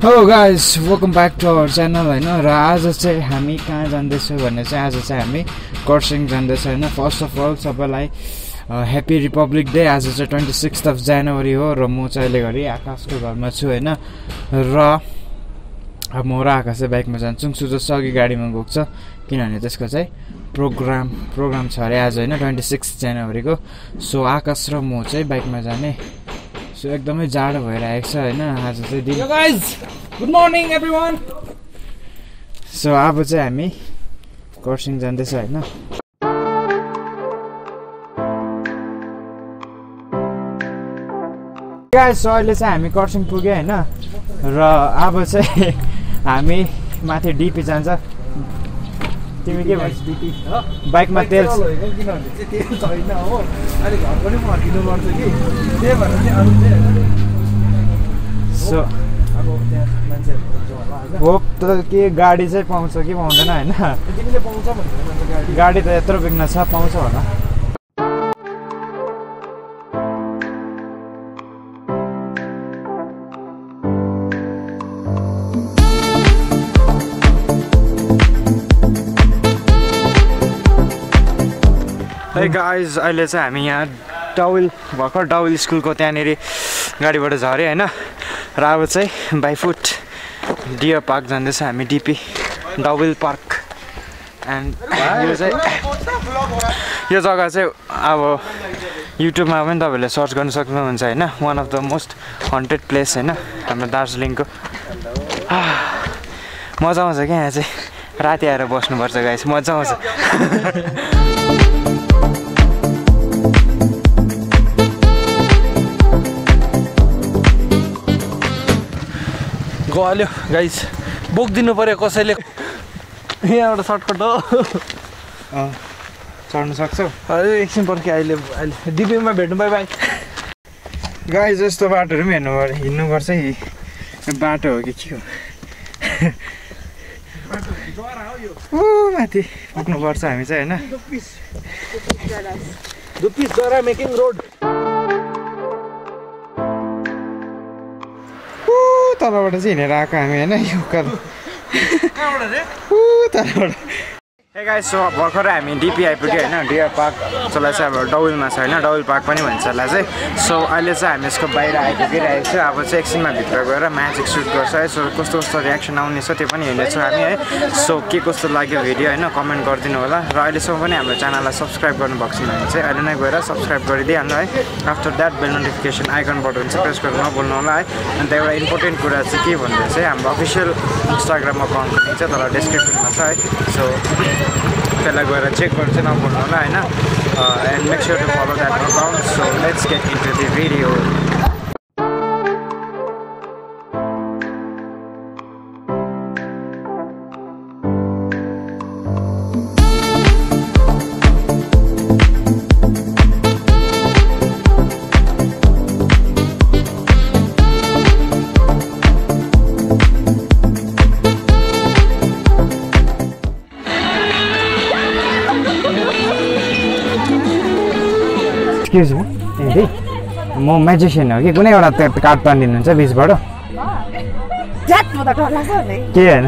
Hello guys, welcome back to our channel हैन र आज चाहिँ हामी कहाँ जाँदैछौँ भने चाहिँ आज चाहिँ हामी कर्सियङ जाँदैछौँ हैन। फर्स्ट अफ अल सबैलाई ह्यापी रिपब्लिक डे। आज चाहिँ 26 अफ जनवरी हो र म चाहिँ अहिले घरि आकाशको घरमा छु हैन। र अब म र आकाश चाहिँ बाइकमा जान्छौँ। सुजो चाहिँ अघि गाडीमा गएको छ किनभने त्यसको चाहिँ प्रोग्राम छ अरे आज हैन 26 जनवरीको। सो आकाश र म चाहिँ बाइकमा जाने। सो एकदमै जाडो भइरहेको छ हैन आज चाहिँ दिन। Guys good morning everyone. So अब चाहिँ हामी कर्सियङ जाँदैछ हैन। गाइज सो अहिले चाहिँ हामी कर्सियङ पुग्यो हैन र अब चाहिँ हामी माथि डिपी जान्छ। तिमी के भन्छ डिपी बाइकमा तेल छैन हो अहिले घर पनि फर्किनु पर्छ कि त्यही भएर चाहिँ अरु चाहिँ सो अब त्यहाँ मान्छेहरु हुन्छ होला हैन। होप त के गाडी चाहिँ पाउँछ कि पाउँदैन हैन। तिमीले पाउँछ भन्दैन गाडी त यत्रो बिग्न छ पाउँछ होला। Hey guys, अहिले चाहिँ हामी यहाँ भर्खर डाउल स्कुलको त्यहाँनिर गाडीबाट झऱ्यो हैन। र अब चाहिँ बाई फुट डियर पार्क जाँदैछ हामी डिपी डाउल पार्क। एन्ड यो जग्गा चाहिँ अब युट्युबमा पनि तपाईँहरूले सर्च गर्न सक्नुहुन्छ हैन। One of the most haunted place हैन हाम्रो दार्जिलिङको। मजा आउँछ क्या यहाँ चाहिँ राति आएर बस्नुपर्छ गाइस मजा आउँछ। गल्यो गाइस बोक्दिनु पर्यो कसैले। यहाँबाट सर्टकट हो चढ्नु सक्छौ। एकछिन पर्खि अहिले डिपीमा भेट्नु बाई बाई। गाइस यस्तो बाटोहरू पनि हिँड्नुपर्छ है। बाटो हो कि के हो माथि पुग्नुपर्छ हामी चाहिँ होइन। दुप्पिस जरा मेकिङ रोड तलबाट चाहिँ हिँडेर आएको हामी होइन। यो तलबाट हे गाइस सो भर्खर हामी डिपी आइपुग्यो होइन। डियर पार्क जसलाई चाहिँ अब डाउलमा छ होइन डाउल पार्क पनि भन्छ यसलाई चाहिँ। सो अहिले चाहिँ हामी यसको बाहिर आइपुगिरहेको छ। अब चाहिँ एकछिनमा भित्र गएर म्याजिक सुट गर्छ है। सो कस्तो कस्तो रियाक्सन आउने छ त्यो पनि हेर्नेछौँ हामी है। सो के कस्तो लाग्यो भिडियो होइन कमेन्ट गरिदिनु होला। र अहिलेसम्म पनि हाम्रो च्यानललाई सब्सक्राइब गर्नुभएको छैन भने चाहिँ अहिले नै गएर सब्सक्राइब गरिदिइहाल्नु है। After that bell notification icon button चाहिँ प्रेस गर्न नभुल्नु होला है। अन्त एउटा इम्पोर्टेन्ट कुरा चाहिँ के भन्दा चाहिँ हाम्रो अफिसियल इन्स्टाग्राम अकाउन्टको लिङ्क चाहिँ तल डिस्क्रिप्सनमा छ है। सो त्यसलाई गएर चेक गर्नु चाहिँ नभुल्नु होला होइन। And make sure to follow that account. So let's get into the video. Excuse me म म्याजिसियन हो कि कुनै एउटा कार्ड तानिदिनुहुन्छ बिचबाट के होइन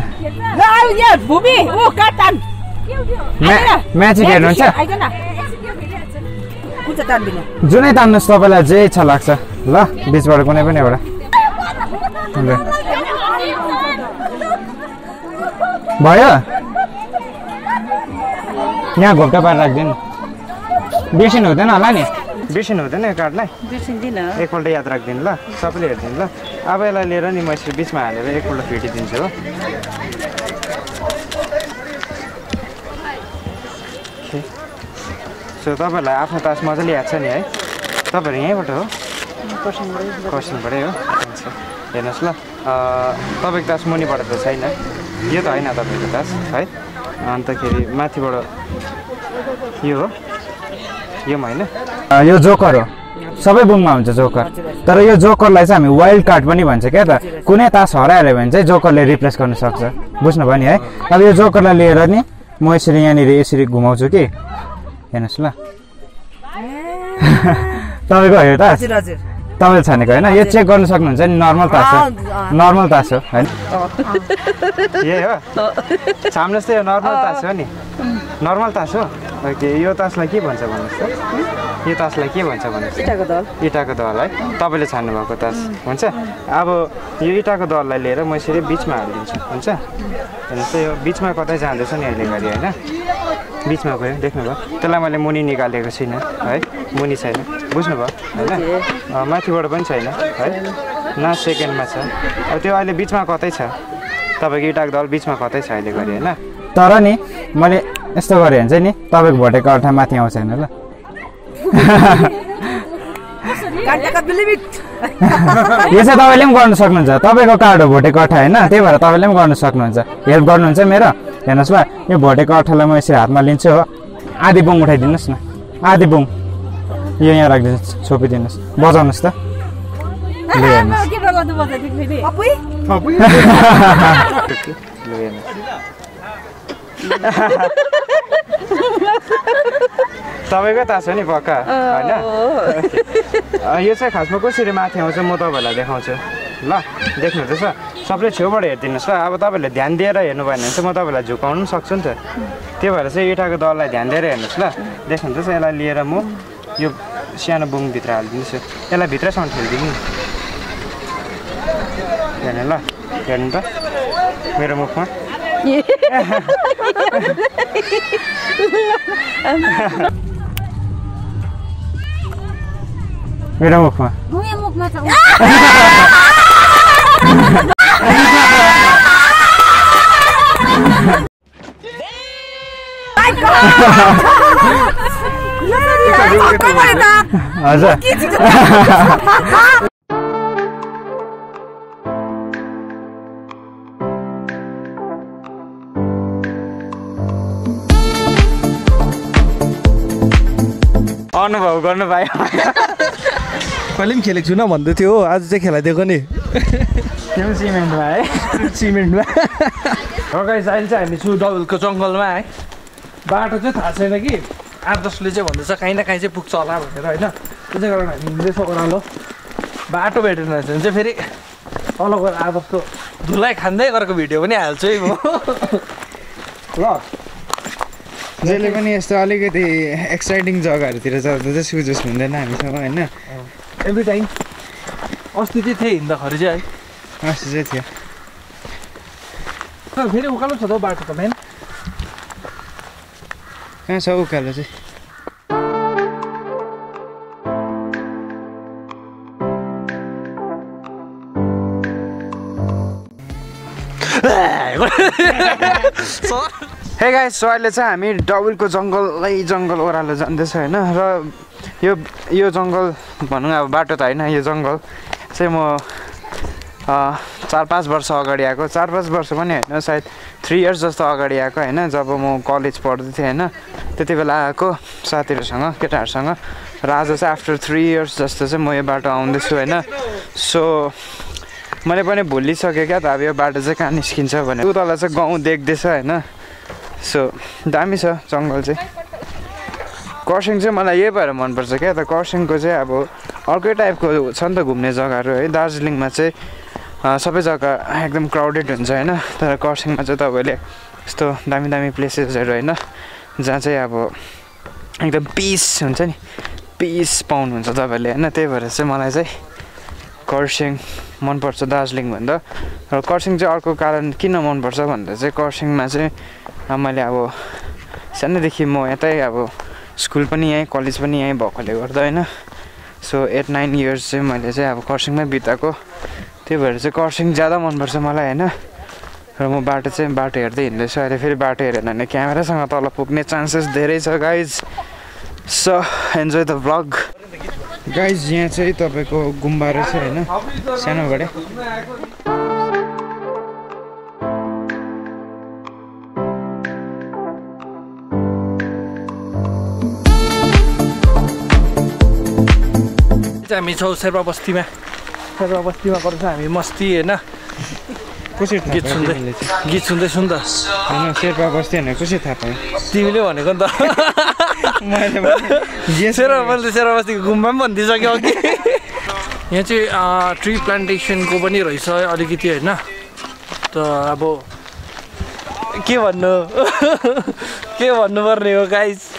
म्याजिक हेर्नुहुन्छ जुनै तान्नुहोस् तपाईँलाई जे इच्छा लाग्छ ल बिचबाट कुनै पनि एउटा भयो। यहाँ घोप्टा पारेर राखिदिनु बिर्सिनु हुँदैन होला नि। बिर्सिनु हुँदैन यो कार्डलाई एकपल्ट याद राखिदिनु ल सबैले हेरिदिनु ल। अब यसलाई लिएर नि म यसरी बिचमा हालेर एकपल्ट फिटिदिन्छु हो। सो तपाईँहरूलाई आफ्नो तास मजाले याद छ नि है। तपाईँहरू यहीँबाट हो कर्सियङबाटै हो। हेर्नुहोस् ल तपाईँको तास मुनिबाट त छैन यो त होइन तपाईँको तास है। अन्तखेरि माथिबाट यो हो यो होइन यो जोकर हो सबै बुममा हुन्छ जोकर। तर यो जोकरलाई चाहिँ हामी वाइल्ड कार्ड पनि भन्छ क्या त। कुनै तास हरायो भने चाहिँ जोकरले रिप्लेस गर्न सक्छ बुझ्नुभयो नि है। अब यो जोकरलाई लिएर नि म यसरी यहाँनिर यसरी घुमाउँछु कि हेर्नुहोस् ल। तपाईँको हो त तपाईँले छानेको होइन यो चेक गर्नु सक्नुहुन्छ नि नर्मल तास हो नर्मल तास हो होइन यही हो छाम्नुहोस् त यो नर्मल तास हो नि नर्मल तास हो ओके यो तासलाई के भन्छ भन्नुहोस् त यो तासलाई के भन्छ भन्नुहोस् इँटाको दल है तपाईँले छान्नु भएको तास हुन्छ अब यो इँटाको दललाई लिएर म यसरी बिचमा हालिदिन्छु हुन्छ हेर्नुहोस् त यो बिचमा कतै जाँदैछ नि अहिले घरि होइन बिचमा गयो देख्नुभयो त्यसलाई मैले मुनि निकालेको छुइनँ है मुनि छैन बुझ्नुभयो होइन माथिबाट पनि छैन है न सेकेन्डमा छ अब त्यो अहिले बिचमा कतै छ तपाईँको इँटाको दल बिचमा कतै छ अहिले घरि होइन तर नि मैले यस्तो गरेँ भने चाहिँ नि तपाईँको भोटेको अर्थ माथि आउँछ होइन ल यो चाहिँ तपाईँले पनि गर्नु सक्नुहुन्छ तपाईँको कार्ड हो भोटेको अठा होइन त्यही भएर तपाईँले पनि गर्नु सक्नुहुन्छ हेल्प गर्नुहुन्छ मेरो हेर्नुहोस् ल यो भोटेको अठालाई म यसरी हातमा लिन्छु हो आधी बुङ उठाइदिनुहोस् न आधी बुङ यो यहाँ राखिदिनुहोस् छोपिदिनुहोस् बजाउनुहोस् त तपाईँकै तास हो नि पक्का होइन यो चाहिँ खासमा कसरी माथि आउँछ म तपाईँहरूलाई देखाउँछु ल देख्नुहुँदैछ सबले छेउबाट हेरिदिनुहोस् ल अब तपाईँहरूले ध्यान दिएर हेर्नु भएन भने चाहिँ म तपाईँलाई झुकाउनु पनि सक्छु नि त त्यही भएर चाहिँ इँटाको दललाई ध्यान दिएर हेर्नुहोस् ल देख्नुहुँदैछ यसलाई लिएर म यो सानो बुङभित्र हालिदिन्छु यसलाई भित्रैसम्म ठेलिदिनु हेर्नु ल हेर्नु त मेरो मुखमा मेरो मुखमा हजुर अनुभव गर्नु पायो कहिले पनि खेलेको छुइनँ भन्दै थियो हो आज चाहिँ खेलाइदिएको नि त्यो सिमेन्टमा है सिमेन्टमा गाइस अहिले चाहिँ हामी छु डबलको जङ्गलमा है बाटो चाहिँ थाहा छैन कि आदर्शले चाहिँ भन्दैछ काहीँ न काहीँ चाहिँ पुग्छ होला भनेर होइन त्यसै कारण हामी हिँड्दैछ ओह्रालो बाटो भेटेन भने चाहिँ फेरि तल गएर आदर्शको धुलाई खाँदै गरेको भिडियो पनि हाल्छु है म ल जहिले पनि यस्तो अलिकति एक्साइटिङ जग्गाहरूतिर जाँदा चाहिँ सुजुस हुँदैन हामीसँग होइन एभ्री टाइम अस्ति चाहिँ थिएँ हिँड्दाखेरि चाहिँ है अस्ति चाहिँ थियो फेरि उकालो छ त बाटो त मेन कहाँ छ उकालो चाहिँ हे गाइस सो अहिले चाहिँ हामी डबलको जङ्गल ओह्रालो जाँदैछ होइन र यो जङ्गल भनौँ अब बाटो त होइन यो जङ्गल चाहिँ म 4-5 वर्ष अगाडि आएको 4-5 वर्ष पनि होइन सायद 3 इयर्स जस्तो अगाडि आएको होइन जब म कलेज पढ्दै थिएँ होइन त्यति बेला आएको साथीहरूसँग केटाहरूसँग र आज चाहिँ आफ्टर 3 इयर्स जस्तो चाहिँ म यो बाटो आउँदैछु होइन सो मैले पनि भुलिसकेँ क्या त अब यो बाटो चाहिँ कहाँ निस्किन्छ भने उतालाई चाहिँ गाउँ देख्दैछ होइन सो दामी छ जङ्गल चाहिँ कर्सियङ चाहिँ मलाई यही भएर मनपर्छ क्या त कर्सियङको चाहिँ अब अर्कै टाइपको छ नि त घुम्ने जग्गाहरू है दार्जिलिङमा चाहिँ सबै जग्गा एकदम क्राउडेड हुन्छ होइन तर कर्सियङमा चाहिँ तपाईँले यस्तो दामी दामी प्लेसेसहरू होइन जहाँ चाहिँ अब एकदम पिस हुन्छ नि पिस पाउनुहुन्छ तपाईँले होइन त्यही भएर चाहिँ मलाई चाहिँ कर्सियङ मनपर्छ दार्जिलिङभन्दा र कर्सियङ चाहिँ अर्को कारण किन मनपर्छ भन्दा चाहिँ कर्सियङमा चाहिँ मैले अब सानैदेखि म यतै अब स्कुल पनि यहीँ कलेज पनि यहीँ भएकोले गर्दा होइन सो 8-9 इयर्स चाहिँ मैले चाहिँ अब कर्सियङमै बिताएको त्यही भएर चाहिँ कर्सियङ ज्यादा मनपर्छ मलाई होइन र म बाटो हेर्दै हिँड्दैछु अहिले फेरि बाटो हेरेन भने क्यामेरासँग तल पुग्ने चान्सेस धेरै छ guys so enjoy the vlog guys यहाँ चाहिँ तपाईँको गुम्बा रहेछ होइन सानोबडे हामी छौँ शेर्पा बस्तीमा गर्छ हामी मस्ती होइन गीत सुन्दै सुन त होइन शेर्पा बस्ती होइन कसरी थाहा पायो तिमीले भनेको नि त मैले शेर्पा बस्तीको गुम्बा पनि भनिदिइसक्यो अघि यहाँ चाहिँ ट्री प्लान्टेसनको पनि रहेछ अलिकति होइन त अब के भन्नु के भन्नुपर्ने हो गाइस